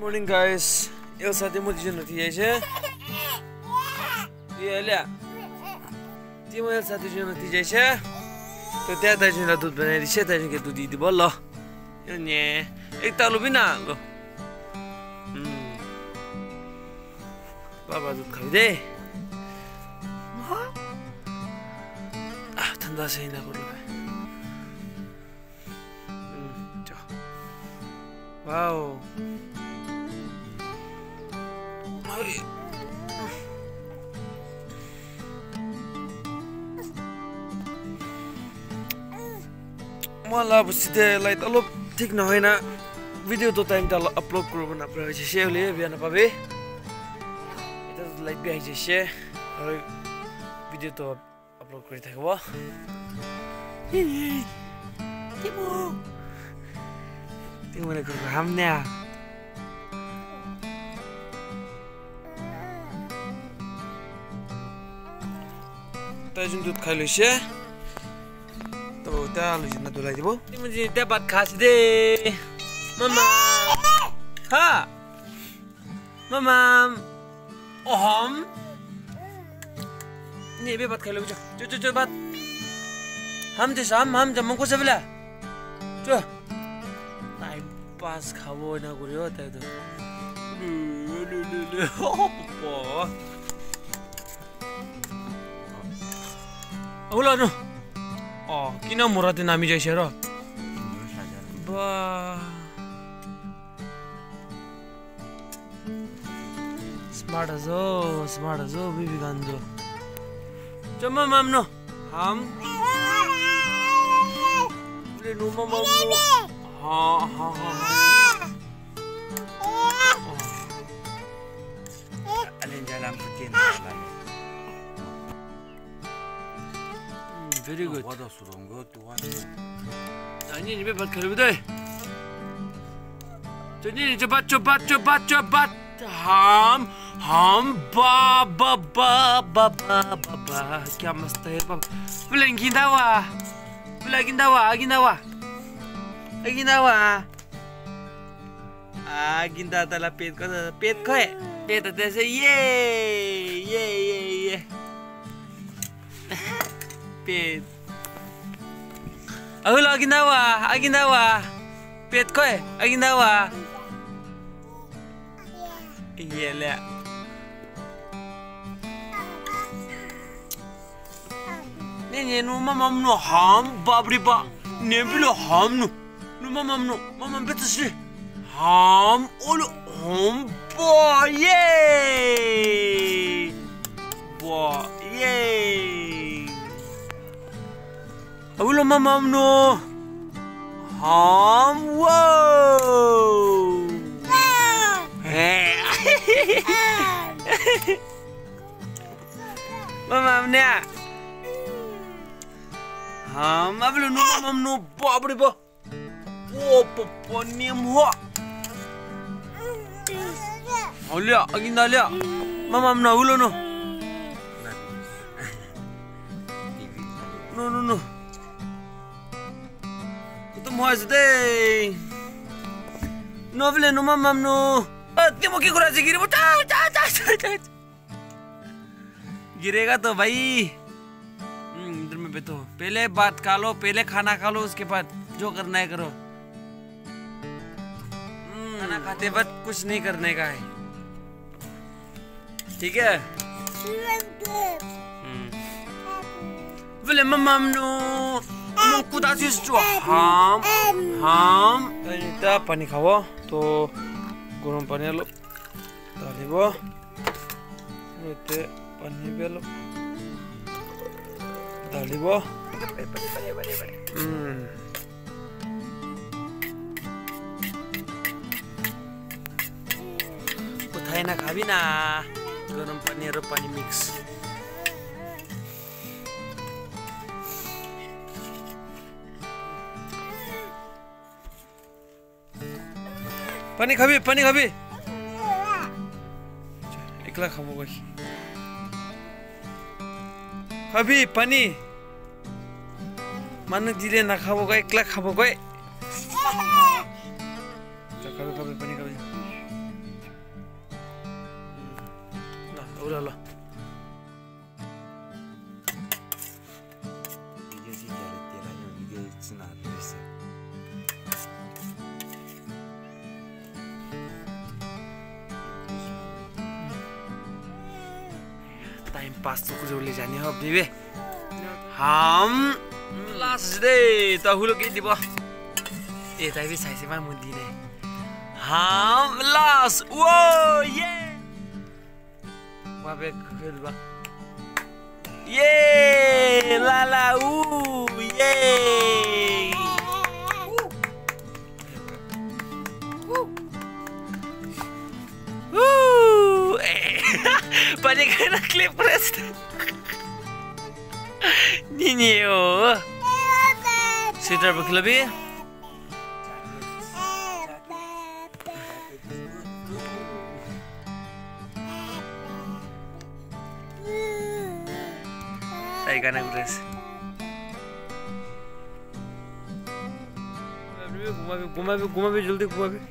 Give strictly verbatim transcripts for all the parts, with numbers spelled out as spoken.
morning guys. Elsa timu di jeno tiye che. Ye ल्या. तिमो Elsa di jeno tiye che. तो त्या दाजुला दूध बनाइ दिसे दाजुले दूध दिदी बोल ल. यो ने एक तालु बिना लो. बाबा दूध खाइ दे. आ ठंडा से ना बोलो. वाओ. मलाई अब सिधैलाई त अलप ठिक नहोइन भिडियो त टाइम त अपलोड करू बना प्रयोग से ले बिहान पाबे এটা লাইক বি আইছে আর ভিডিও তো আপলোড করে থাকব তিমো তিমো লে করব হামনা তাইজুন দুধ খাই লইছে तो त्या लुजिना दुलाई दिबो तिमी चाहिँ त्या भात खास दे मम्मा हा मम्मा ओहम नि बे भात खाइलो जो जो जो भात हम जे साम हम जम्मू को सबला जो टाइम पास खाबो ना गरियो त त लु लु लु ओपो ओला न Oh, kina murate nami jaise ro. Ba. Smart azo, smart azo, bibi ganjo. Chama mamno. Ham. Le no mama. Ha ha ha. Alin jalan putin. Very good. What else wrong? Go to one. Ani ni be bat khalu dai. Chani ni cepat cepat cepat cepat. Ham ham ba ba ba ba ba ba ba. Kya mast hai baba. Bulan gindawa. Bulan gindawa, gindawa. Gindawa. Ah, ginda tala pet ko pet ko hai. Pet ate se ye ye ye ye. Pet. Aku lagi nawa, lagi nawa. Pet kau, lagi nawa. Iya lah. Nenek nu mama nu ham babri ba. Nebilo ham nu. Nu mama nu, mama betul sih. Ham, ulu ham boy, yay, boy, yay. Abulo mamam no. Ham wow. Mamam ne. Ham abulo no mamam no babri ba. Oh papa nim ho. Olia agin dalia. Mamam no abulo no. No no no. Mas deh, novel no mamam no. Timu ki kurang sih giri, cah cah cah cah. गिरेगा तो भाई इधर में बैठो पहले बात खा लो पहले खाना खा लो उसके बाद जो करना है करो खाना खाते वक्त कुछ नहीं करने का है ठीक है बोले मम्मा नो कुदा सिस्टो हम हम kita pani खाओ तो गरम पानी लो डालिबो itu पानी बेलो डालिबो hmm उठाइ ना खाबी ना गरम पानी र पानी मिक्स पानी खाबी पानी खाबी एकला खाबो गई खाबी पानी माने दिले ना खाबो गई एकला खाबो गई खाबी खाबी पानी खाबी टाइम पास तो कुछ ले जाने हो बेबी हम लास्ट दे तो हुलो के दिबो ए ताइ भी साइसे मा मुदी ने हम लास्ट वो ये वाबे खेलबा ये ला ला ऊ ये Pada kena klip press. Nini yo. Sweater pakai lebih. Tadi kena press. Guma भी guma भी guma भी जल्दी guma भी.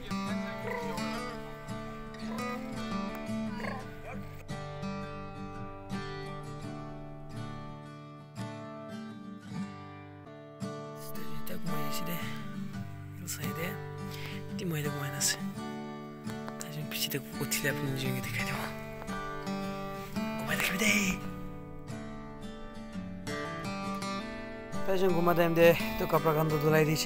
साइडे ती मैले घुमाइनस् ताजु पछि त कोठीले पनि जोगी देखाइदियो घुमाइ देखाइ दे ताजु घुमादै हामीले त्यो कपडा गन्ध धुलाइदिछ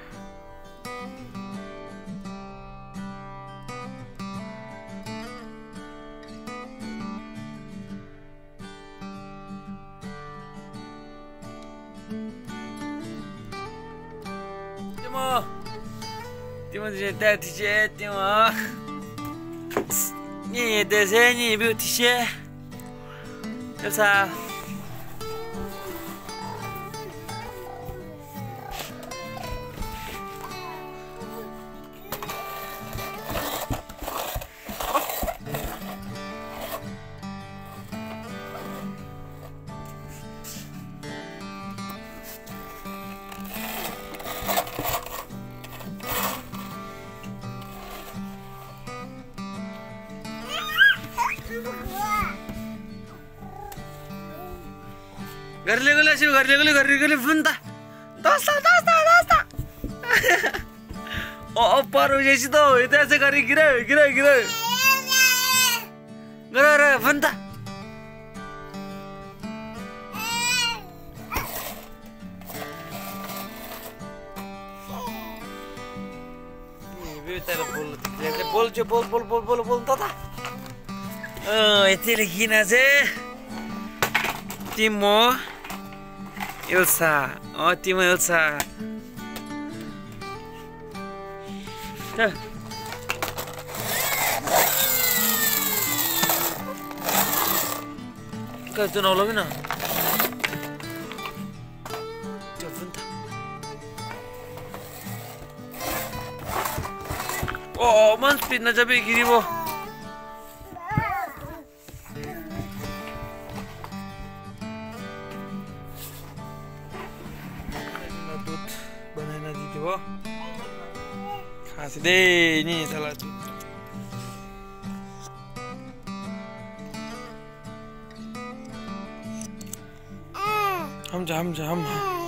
Timo dice dice Timo Ni disegni beauty Elsa Garle gole sih, garle gole, garle gole, funta, dosta, dosta, dosta. Oh, paru jadi tuh, itu aja gari gira, gira, gira. Gara, gara, funta. Ini betul bol, jadi bol, jadi bol, bol, bol, bol, bol, tata. Oh, itu lagi nasi. Timo. Elsa, oh Timo Elsa. Dah. Kau tu nak lagi na? Jangan tak. Oh, man speed na jabe giri bo. Banana di bawah. Kasih deh ini salah tu. Ham jam jam.